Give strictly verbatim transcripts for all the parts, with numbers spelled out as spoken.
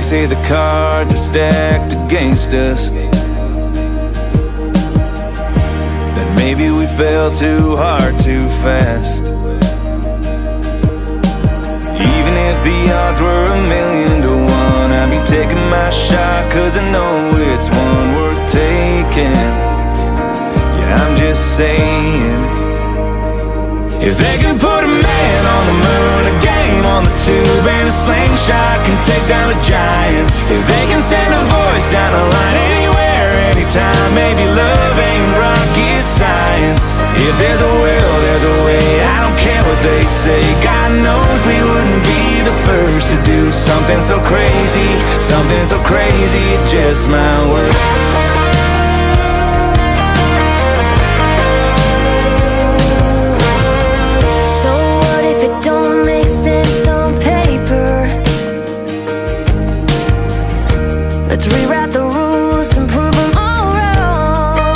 say the cards are stacked against us, then maybe we fell too hard too fast. Even if the odds were a million to one, I'd be taking my shot, cause I know it's one worth taking. Yeah, I'm just saying, if they can put a man on the moon, a game on the tube, and a slingshot can take down a giant, if they can send a voice down a line anywhere, anytime, maybe love ain't rocket science. If there's a will, there's a way, I don't care what they say. God knows we wouldn't be the first to do something so crazy, something so crazy, it just might work. Let's rewrite the rules and prove them all wrong.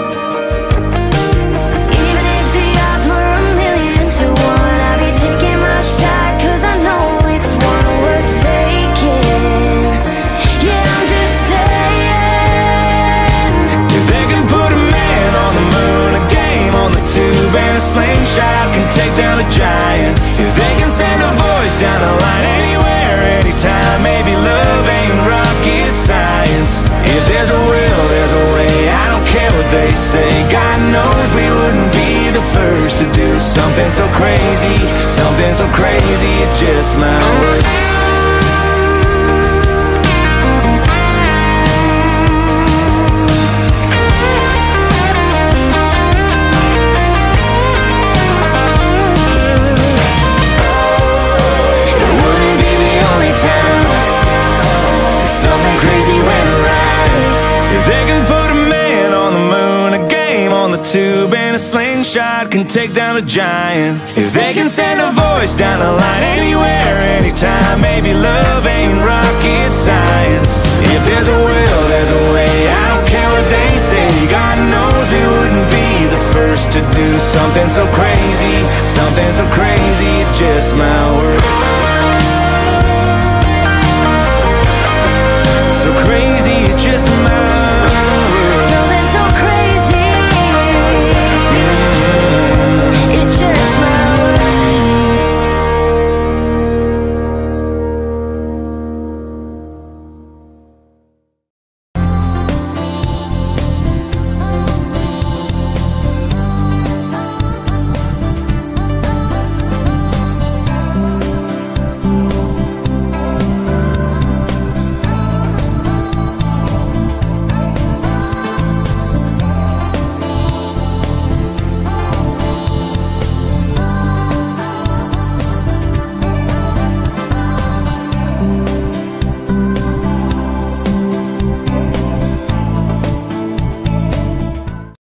Even if the odds were a million to one, I'd be taking my shot, cause I know it's one worth taking. Yeah, I'm just saying, if they can put a man on the moon, a game on the tube, and a slingshot can take down a giant, if they can send a voice down a line anywhere, anytime, maybe love ain't rocket science. If there's a will, there's a way, I don't care what they say. God knows we wouldn't be the first to do something so crazy, something so crazy, it just might work. Tube and a slingshot can take down a giant, if they can send a voice down a line anywhere, anytime, maybe love ain't rocket science. If there's a will, there's a way, I don't care what they say. God knows we wouldn't be the first to do something so crazy, something so crazy, it just might